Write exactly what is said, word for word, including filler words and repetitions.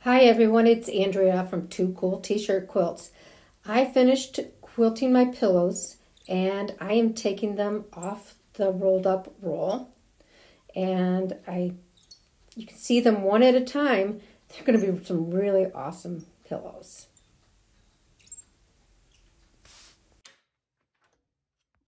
Hi everyone, it's Andrea from Two Cool T-Shirt Quilts. I finished quilting my pillows and I am taking them off the rolled up roll. And I, you can see them one at a time. They're going to be some really awesome pillows.